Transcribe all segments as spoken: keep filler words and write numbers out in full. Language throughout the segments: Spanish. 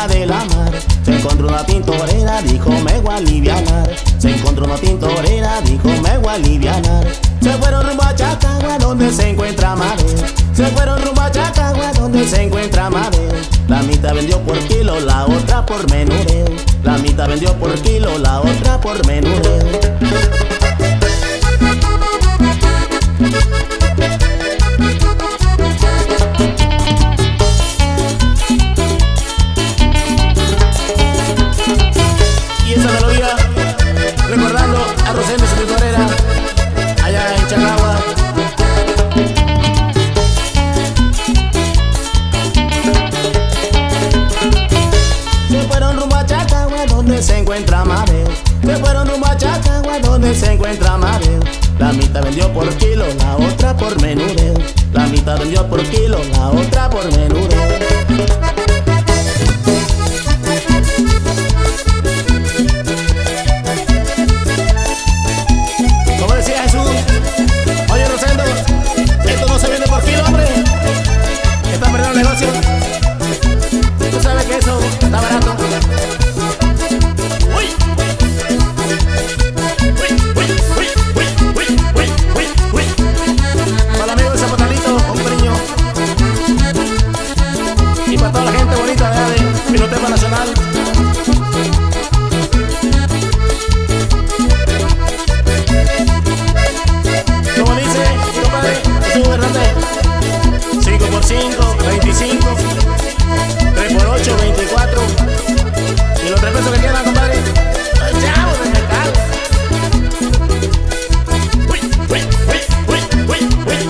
orilla de la mar. Se encontró una tintorera, dijo me voy a alivianar. Se encontró una tintorera, dijo me voy a alivianar. Se fueron rumbo a Chacagua, donde se encuentra Mabel. Se fueron rumbo a Chacagua, donde se encuentra Mabel. La mitad vendió por kilo, la otra por menudeo. La mitad vendió por kilo, la otra por menudeo. Y esa melodía, recordando a Rosendo su tintorera, allá en Chacagua. Se fueron rumbo a Chacagua, donde se encuentra Mabel. Se fueron rumbo a Chacagua, donde se encuentra Mabel. La mitad vendió por kilo, la otra por menudeo. La mitad vendió por kilo, la otra por menudeo. Como decía Jesús, oye Rosendo, esto no se vende por kilo, hombre. Está perdiendo el negocio. Tú sabes que eso está barato. Uy. Uy, uy, uy, uy, uy, uy, uy, uy. Para el amigo de Zapatalito, un cariño. Y para toda la gente bonita de Biblioteca Nacional. Como dice mi compadre Jesús Hernández, cinco por cinco, veinticinco, tres por ocho, veinticuatro. Y los tres pesos que quedan, compadre, los chavos del mercado. Uy, uy, uy, uy, uy, uy.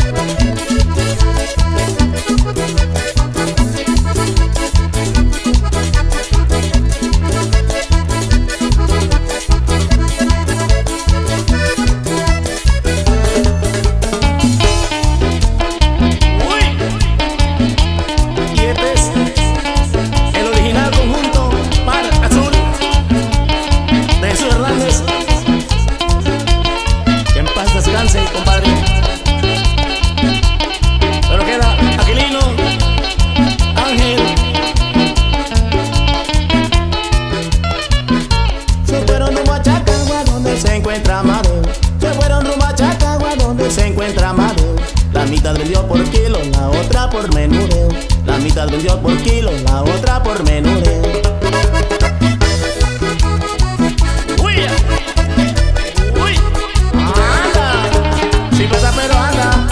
Compadre, pero queda Aquilino, Ángel. Se fueron rumbo a Chacagua, donde se encuentra Mabel. Se fueron rumbo a Chacagua, donde se encuentra Mabel. La mitad vendió por kilo, la otra por menudeo. La mitad vendió por kilo, la otra por menudeo. Pero anda.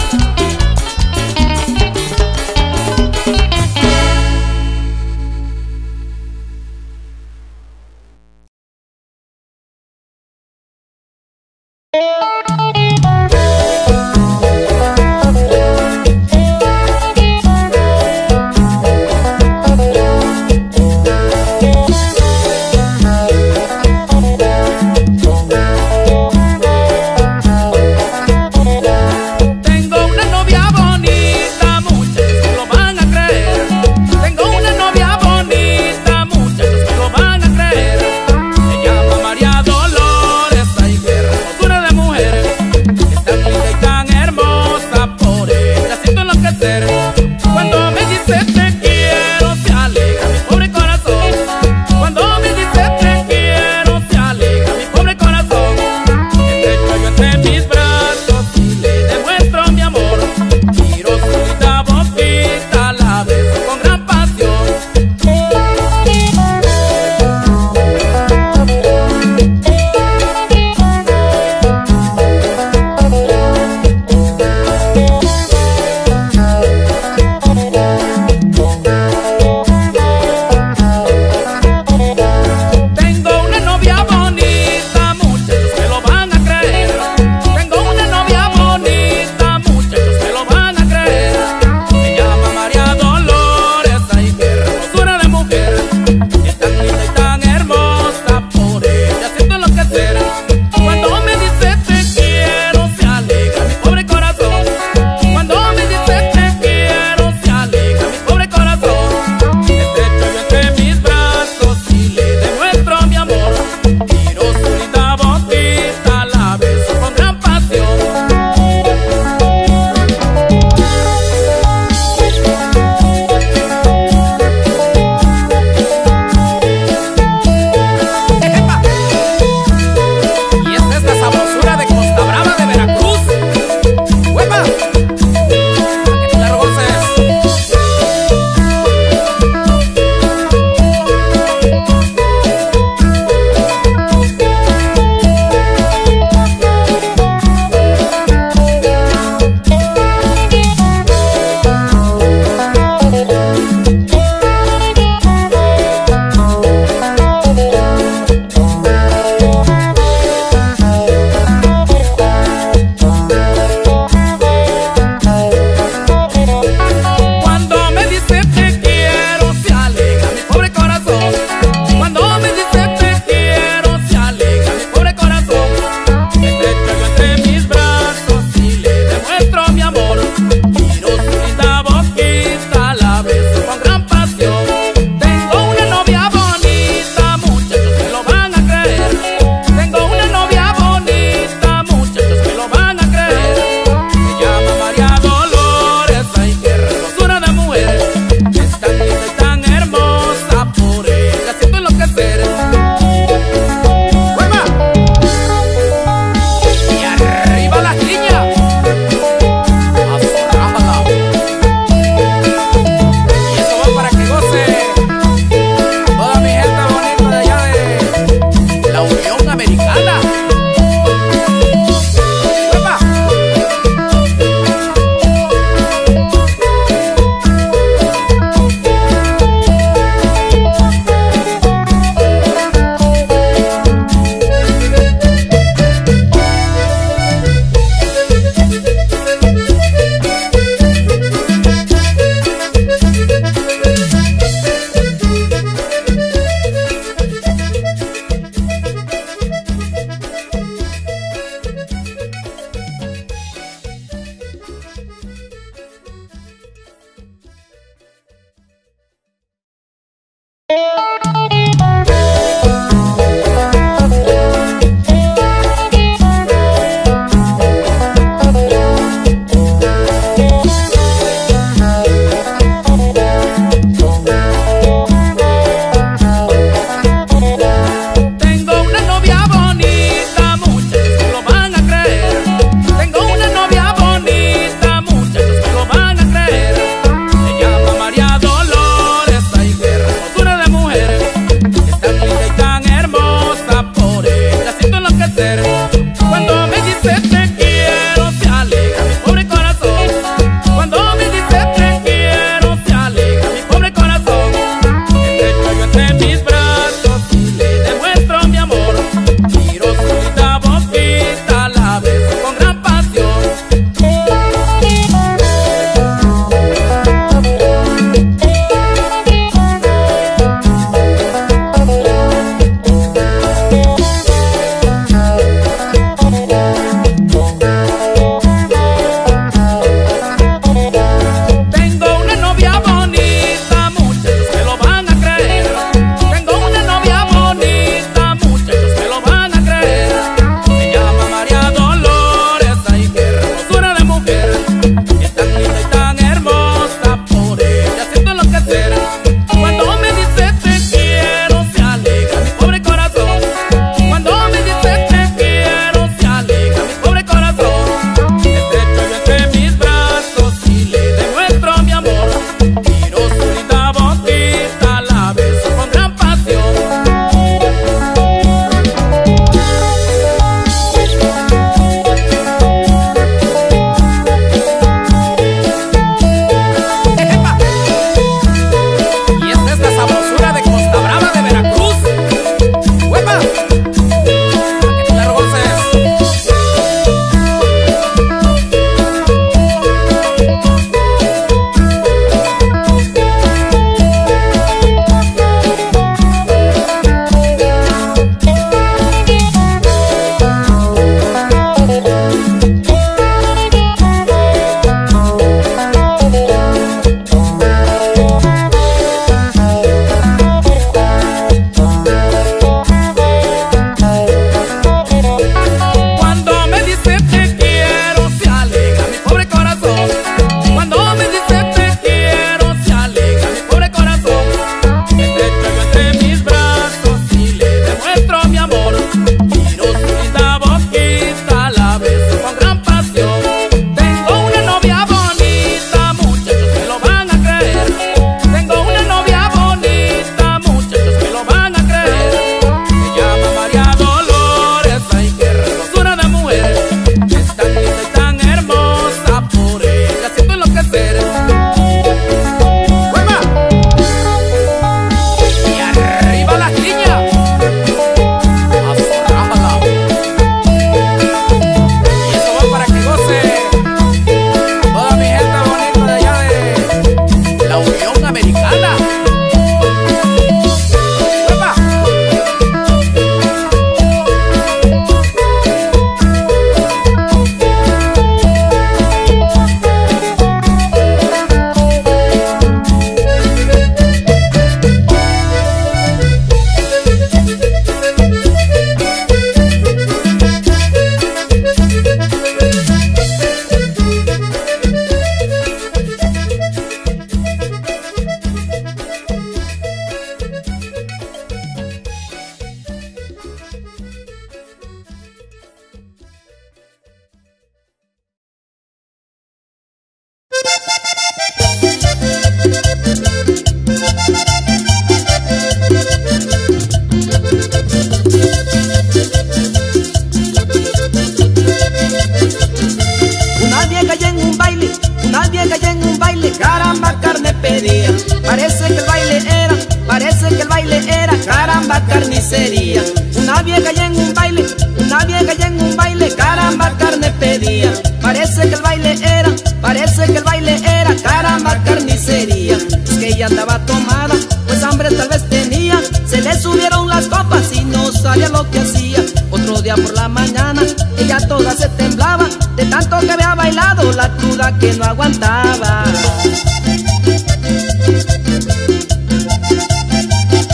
carnicería. Una vieja y en un baile, una vieja y en un baile, caramba, carne pedía. Parece que el baile era, parece que el baile era, caramba, carnicería. Es que ella andaba tomada, pues hambre tal vez tenía. Se le subieron las copas y no sabía lo que hacía. Otro día por la mañana, ella toda se temblaba, de tanto que había bailado, la cruda que no aguantaba.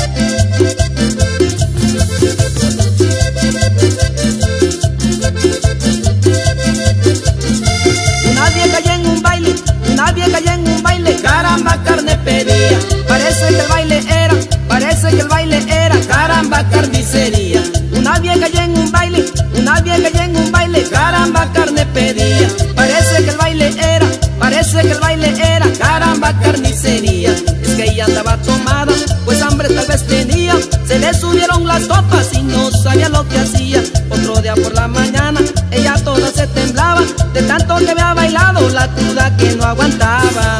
carnicería. Una vieja y en un baile, una vieja y en un baile, caramba carne pedía. Parece que el baile era, parece que el baile era, caramba carnicería. Es que ella andaba tomada, pues hambre tal vez tenía. Se le subieron las copas y no sabía lo que hacía. Otro día por la mañana, ella toda se temblaba, de tanto que había bailado la cruda que no aguantaba.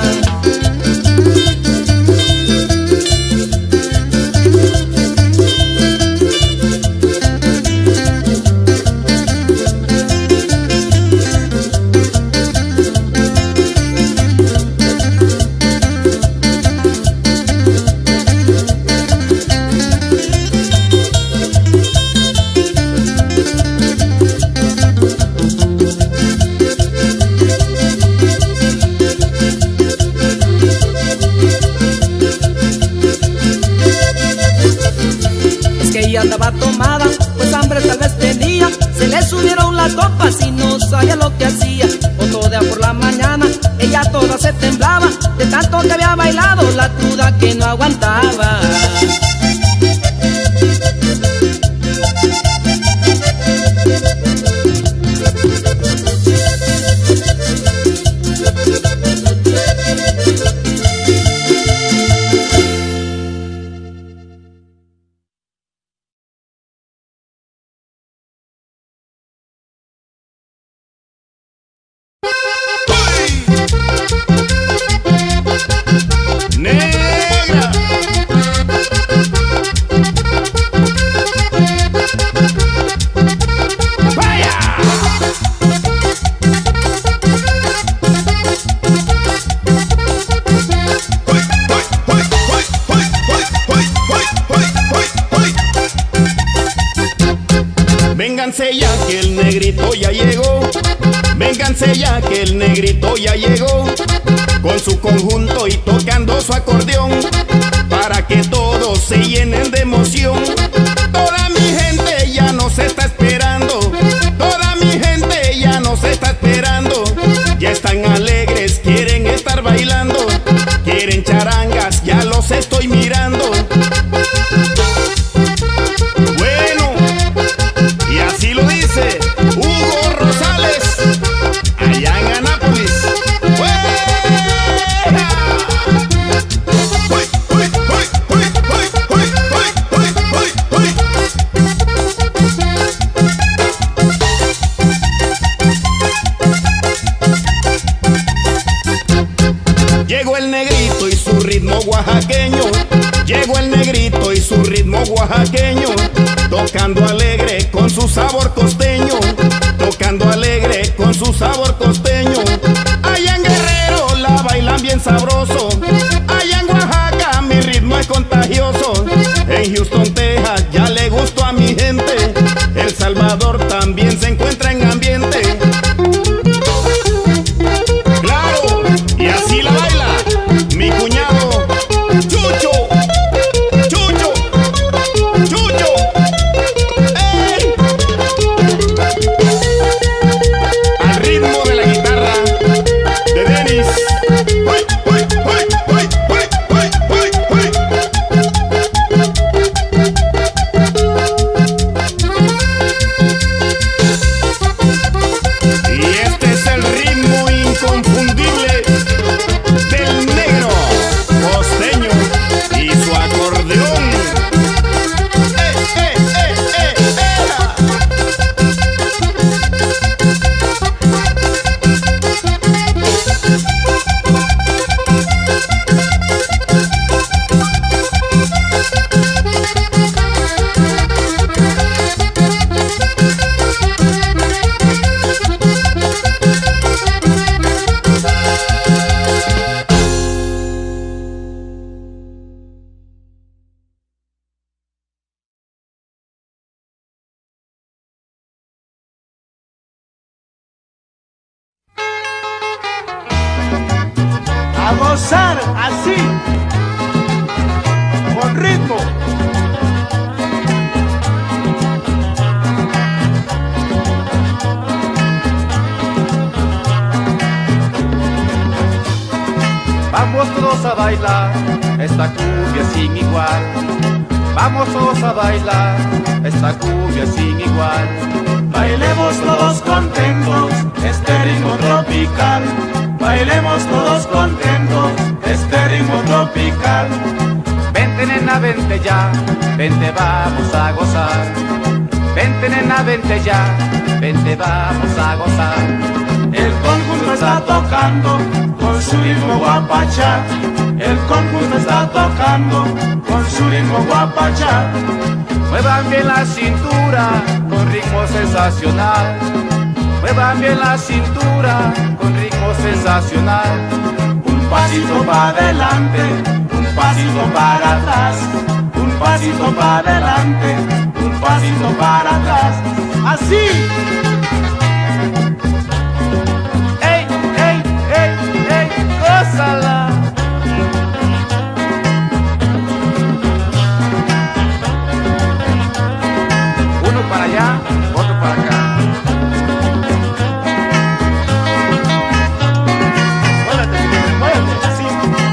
Andaba tomada, pues hambre tal vez tenía. Se le subieron las copas y no sabía lo que hacía. Otro día por la mañana, ella toda se temblaba, de tanto que había bailado la cruda que no aguantaba. Vénganse ya que el negrito ya llegó, vénganse ya que el negrito ya llegó, con su conjunto y tocando su acordeón, para que todos se llenen de emoción. Toda mi gente ya nos está esperando, toda mi gente ya nos está esperando. Ya están alegres, quieren estar bailando, quieren charangas, ya los estoy mirando. Así lo dice Hugo Rosales, allá en Anápolis. Llegó el negrito y su ritmo oaxaqueño, llegó el negrito y su ritmo oaxaqueño, tocando alegre con su sabor costeño, tocando alegre con su sabor costeño. Allá en Guerrero la bailan bien sabroso, allá en Oaxaca mi ritmo es contagioso. En Houston, Texas ya le gustó a mi gente, El Salvador también se encuentra en ambiente. Claro, y así la baila mi cuñado Chucho, Chucho, Chucho. Al ritmo de la guitarra de Denis. ¡Uy, uy, uy, uy, uy, uy, uy, uy! Y este es el ritmo inconfundible del negro costeño y su acordeón. ¡Eh, eh, eh, eh, eh! A gozar así, con ritmo. Vamos todos a bailar esta cumbia sin igual. Vamos todos a bailar esta cumbia sin igual. Bailemos todos contentos este ritmo tropical. Bailemos todos contentos este ritmo tropical. Vente nena, vente ya, vente vamos a gozar. Vente nena, vente ya, vente vamos a gozar. El conjunto está tocando con su ritmo guapachá. El conjunto está tocando con su ritmo guapachá. Muevan bien la cintura con ritmo sensacional. Muevan bien la cintura con ritmo sensacional. Un pasito para adelante, un pasito para atrás. Un pasito para adelante, un pasito para atrás. Así. ¡Ey, ey, ey, ey! ¡Gózala! Uno para allá, otro para acá. Muévete, muévete, así.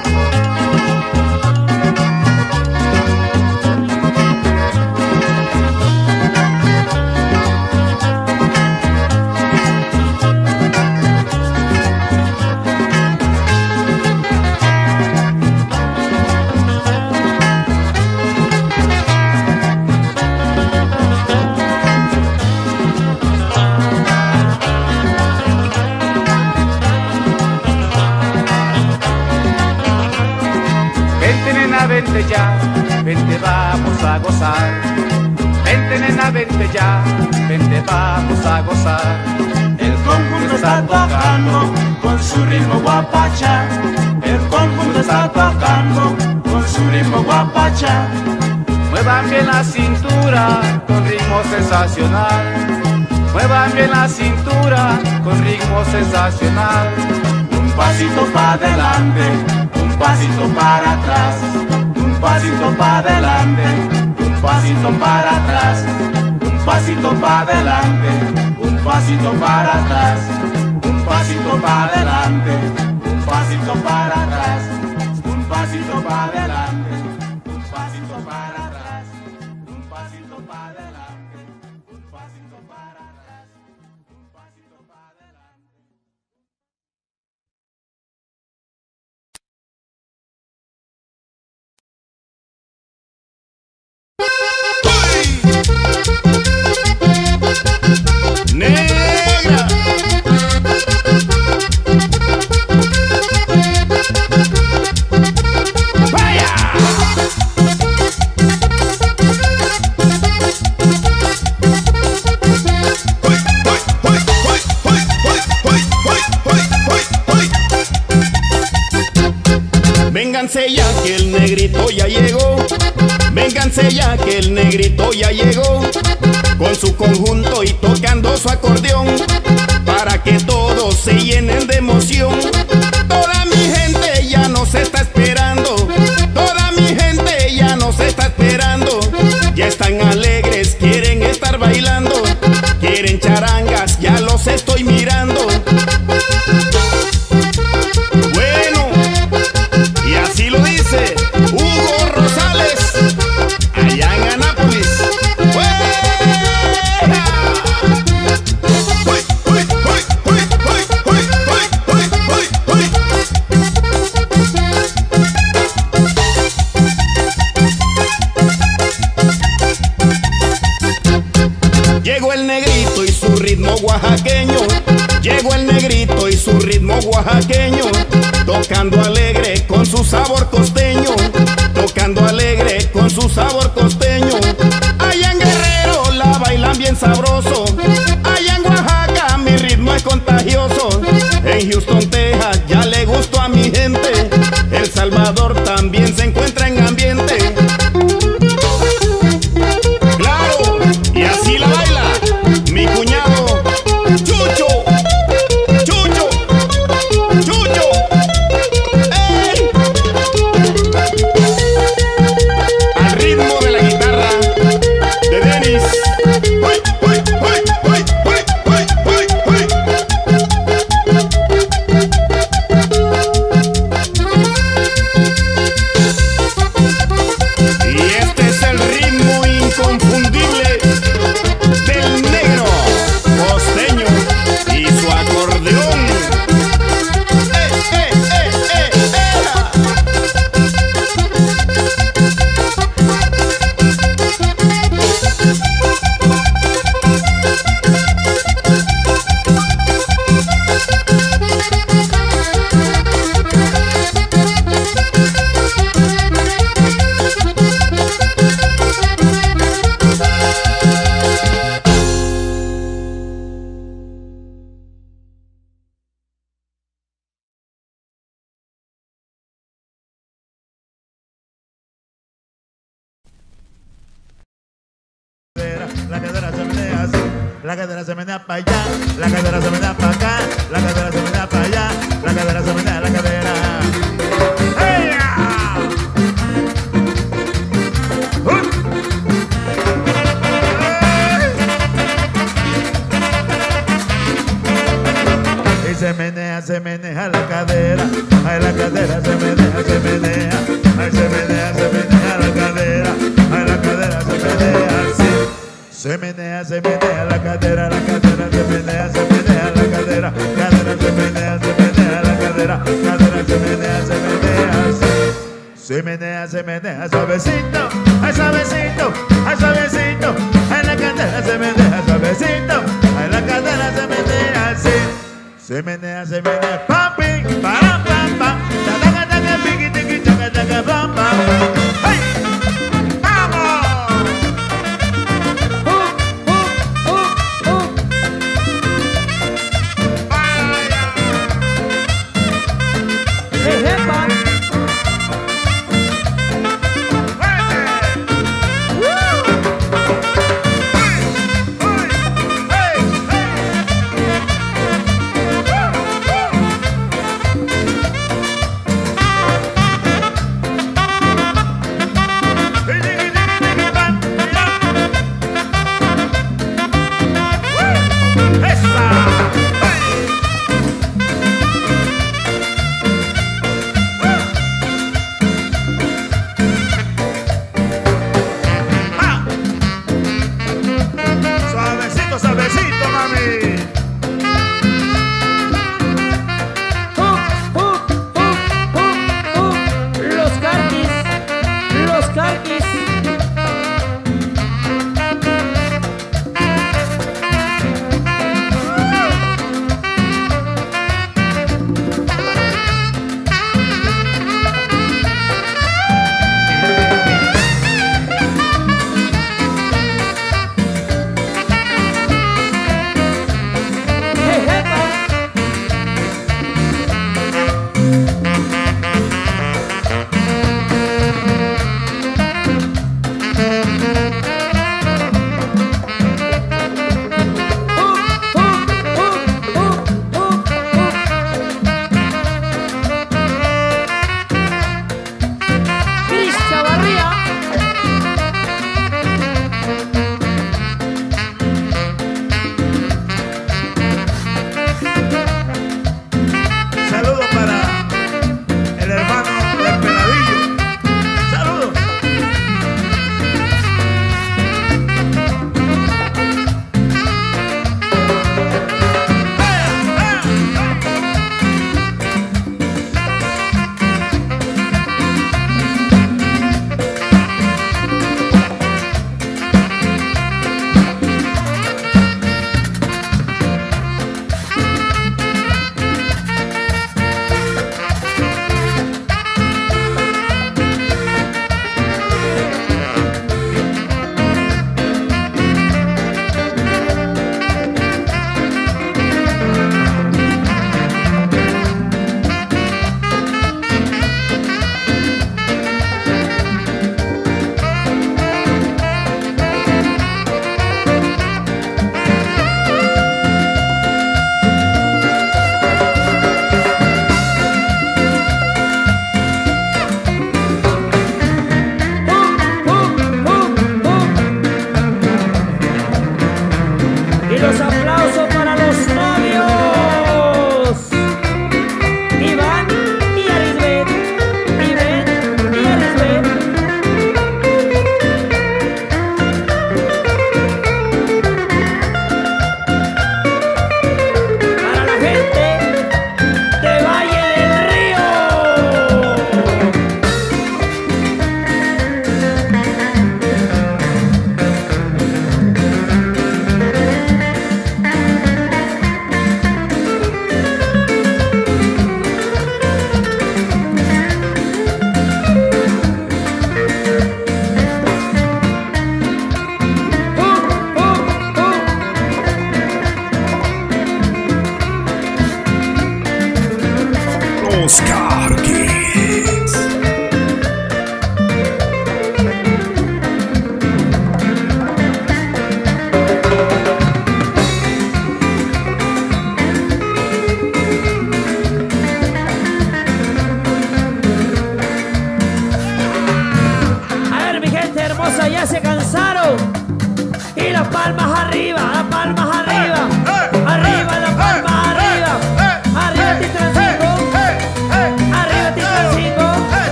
Vente ya, vente vamos a gozar. Vente nena, vente ya, vente vamos a gozar. El conjunto está tocando con su ritmo guapachá. El conjunto está tocando con su ritmo guapachá. Muevan bien la cintura con ritmo sensacional. Muevan bien la cintura con ritmo sensacional. Un pasito para adelante, un pasito para atrás. Un pasito para adelante, un pasito para atrás. Un pasito para adelante, un pasito para atrás. Un pasito para adelante, un pasito para atrás. Un pasito para adelante, un pasito para atrás. Un pasito para adelante, un pasito para atrás. Un pasito para adelante. Negra. Vaya. Vénganse ya que el negrito ya llegó. Vénganse ya que el negrito ya llegó. Con su conjunto y tocando su acordeón, para que todos se llenen de emoción. Toda mi gente ya nos está esperando. Toda mi gente ya nos está esperando. Ya están alegres, quieren estar bailando. Quieren charangas, ya los estoy mirando. Bueno, y así lo dice Hugo Rosales, allá en Anápolis. Llegó el negrito y su ritmo oaxaqueño. Llegó el negrito y su ritmo oaxaqueño. Tocando alegre con su sabor costeño. Tocando alegre con su sabor costeño. Allá en Guerrero la bailan bien sabroso. Allá en Oaxaca mi ritmo es contagioso. En Houston, Texas ya le gustó a mi gente. El Salvador también se encuentra en ambiente. Claro, y así la baila mi cuñado Chucho, Chucho, Chucho. ¡Ey! Al ritmo de la guitarra. la cadera se menea así, la cadera se menea para allá, la cadera se menea para acá, la cadera se menea para allá, la cadera se menea, la cadera. ¡Hey! Y se menea, se menea la cadera, ay la cadera se menea, se menea, ay se menea, se menea la cadera, ay la cadera se menea así. Se menea, se menea la cadera, la cadera se menea, se menea la cadera, cadera se menea, se menea la cadera, cadera se menea, se menea así. Se menea, se menea suavecito, ay suavecito, ay suavecito, ay la cadera se menea suavecito, ay la cadera se menea así. Se menea, se menea, papi, para, pam, pam, taca, taca, piqui, tiqui, taca, taca, pam, pam. ¡Hey! ¡Vamos! Uh, uh, uh, uh. ¡Vaya! Ejepa.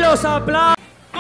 los aplausos.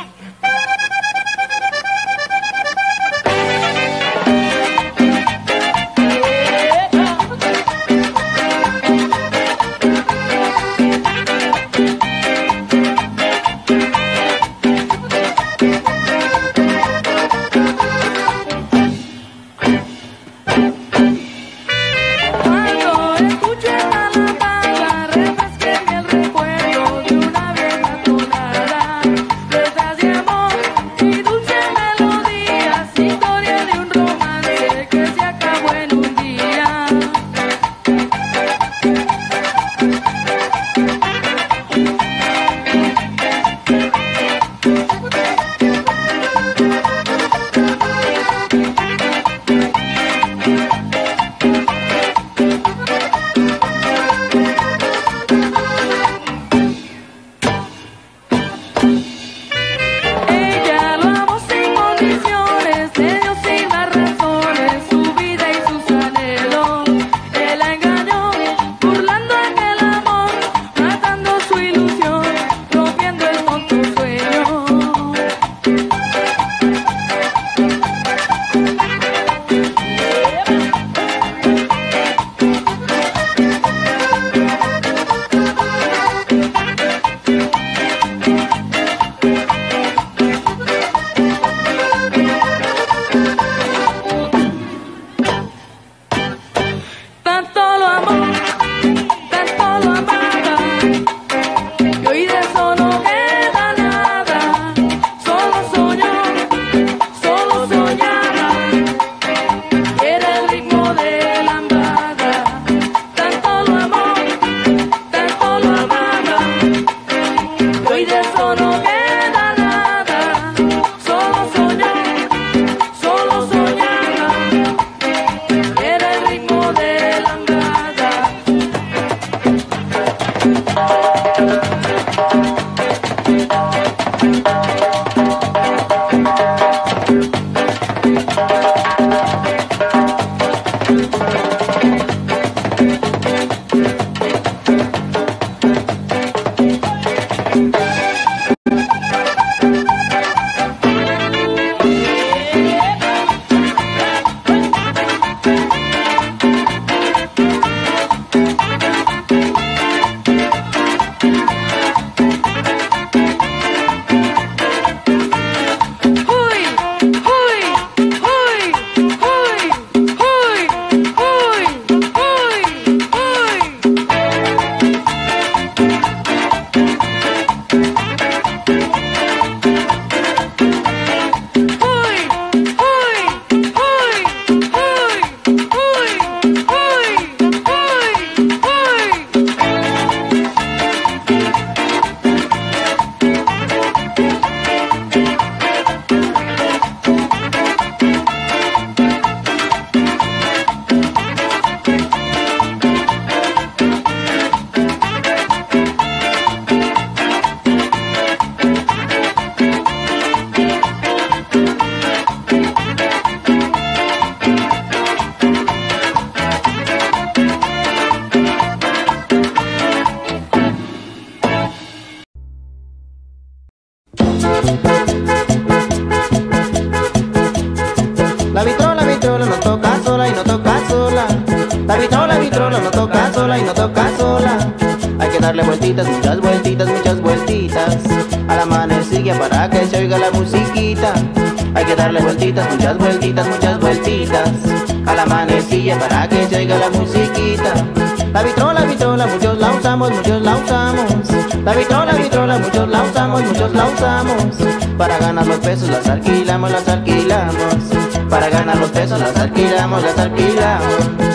La vitrola, vitrola no toca sola y no toca sola. La vitrola, vitrola no toca sola y no toca sola. Hay que darle vueltitas, muchas vueltitas, muchas vueltitas a la manecilla para que se oiga la musiquita. Hay que darle vueltitas, muchas vueltitas, muchas vueltitas a la manecilla para que se oiga la musiquita. La vitrola, vitrola, muchos la usamos, muchos la usamos. La vitrola, vitrola, muchos la usamos, muchos la usamos. Para ganar los pesos las alquilamos, las alquilamos. Para ganar los pesos las alquilamos, las alquilamos.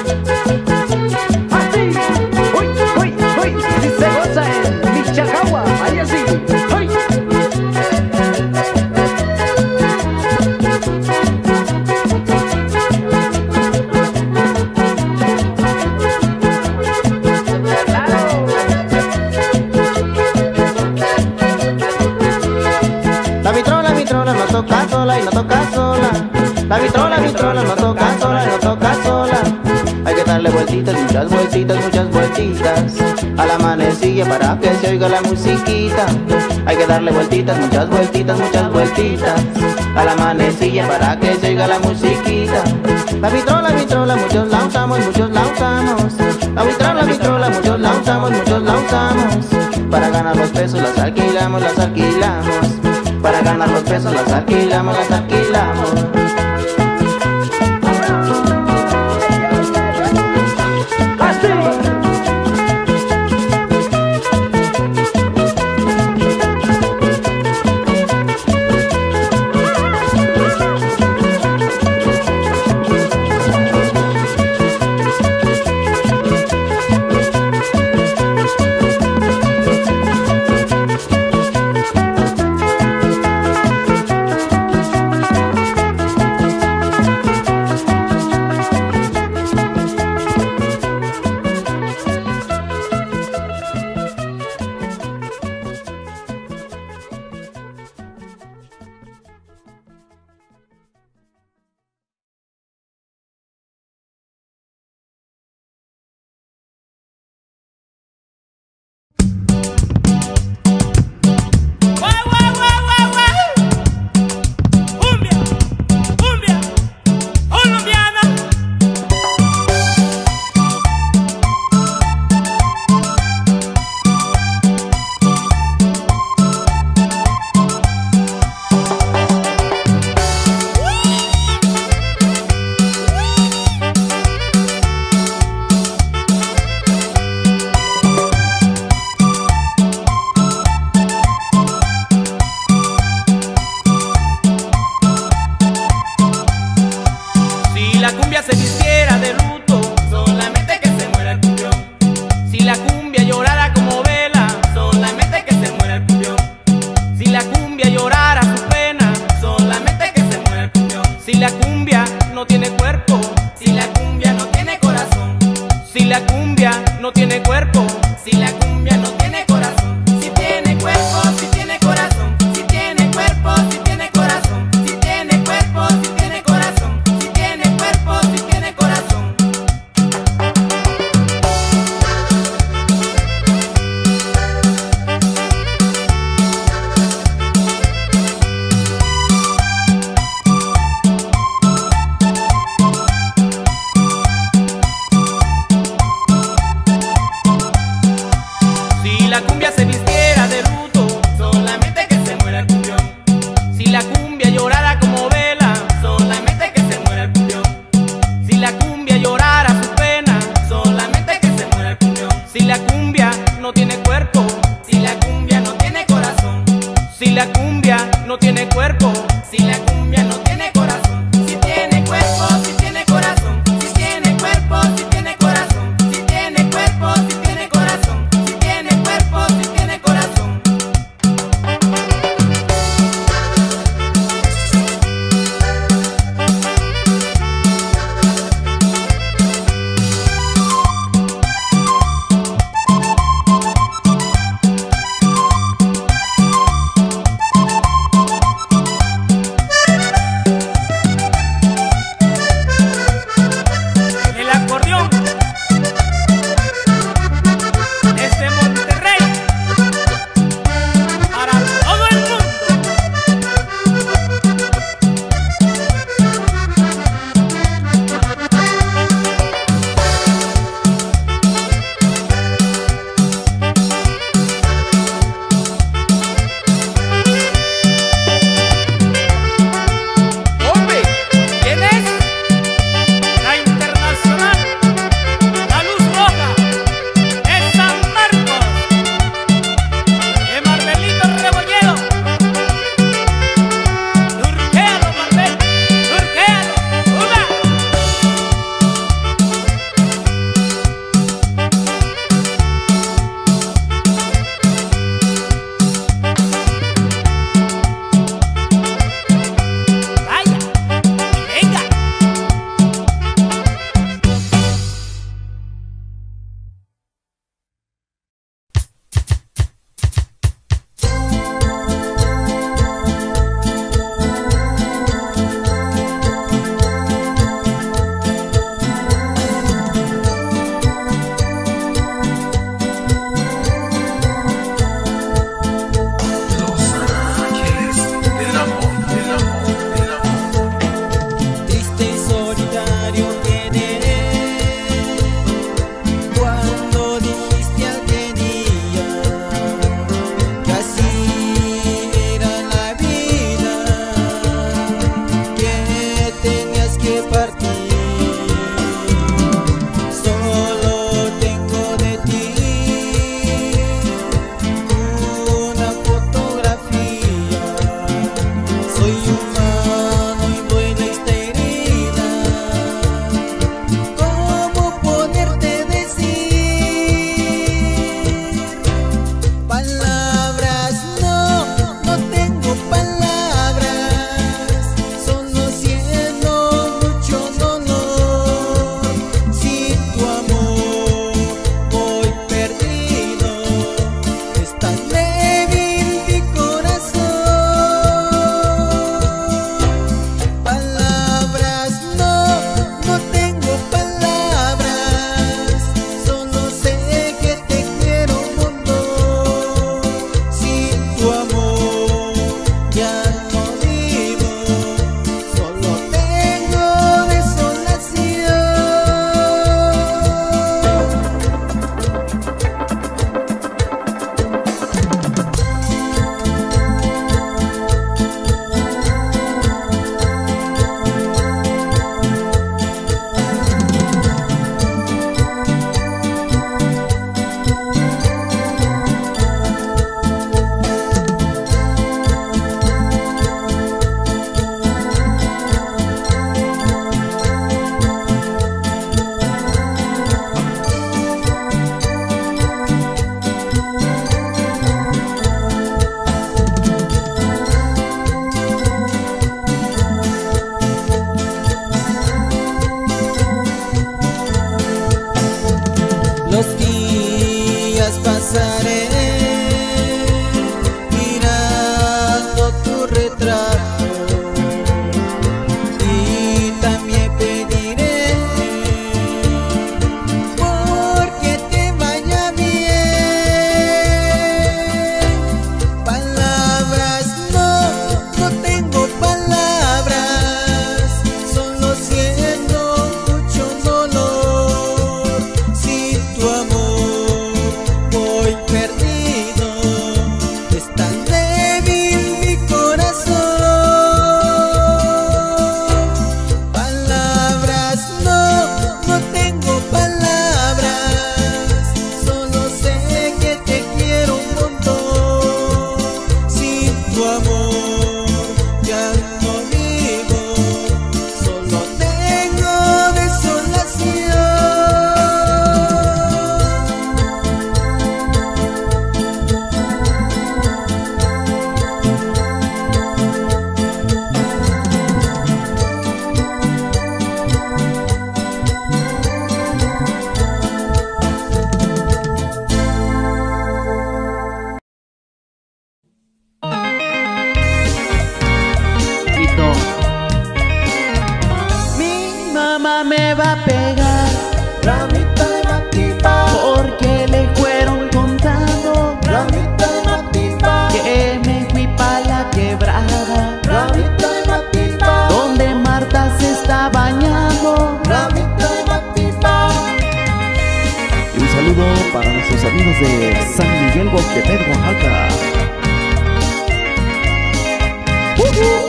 Así, uy, uy, uy, si se goza en Michacagua, ahí así, uy. La vitrola, vitrola no toca sola y no toca sola. La vitrola, vitrola no toca sola y no toca sola. Hay que darle vueltitas, muchas vueltitas, muchas vueltitas a la manecilla para que se oiga la musiquita. Hay que darle darle vueltitas, muchas vueltitas, muchas vueltitas a la manecilla para que se oiga la musiquita. La vitrola, vitrola, muchos la usamos, muchos la usamos. La vitrola, vitrola, muchos la usamos, muchos la usamos. Para ganar los pesos las alquilamos, las alquilamos. Para ganar los pesos las alquilamos, las alquilamos. desde San Miguel Guautepec, Oaxaca. ¡Uh-huh!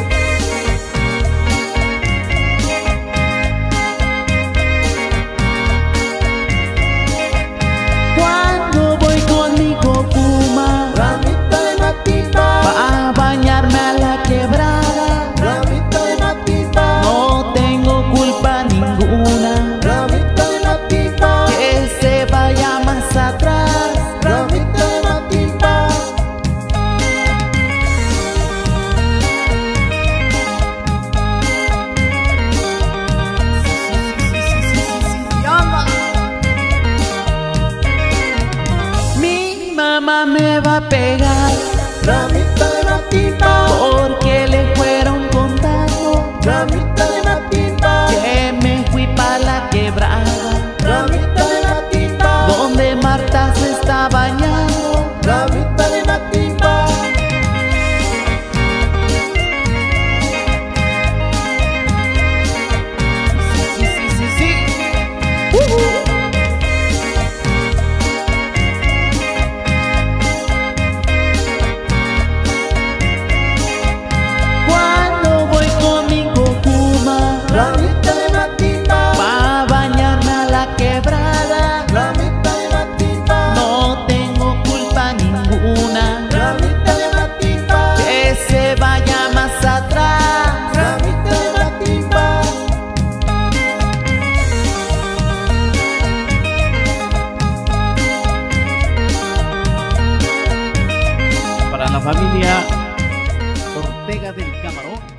Cuando voy con mi cocuma, ramita de matipa, pa' bañarme a la quebrada, ramita de matipa, no tengo culpa ninguna, ramita de matipa, que se vaya más atrás, ramita de matipa. Mi mamá me va a pegar, ramita de matipa, porque le fueron contando ramita de matipa, que me fui pa' la quebrada, ramita de matipa, donde Marta se está bañando, ramita de matipa. sí, sí, sí, sí. Uh-huh. Cuando voy con mi cocuma, ramita de matipa, pa' bañarme a la quebrada, ramita de matipa, no tengo culpa ninguna, ramita de matipa, que se vaya más atrás. ramita de matipa. Para la familia Ortega del Camarón.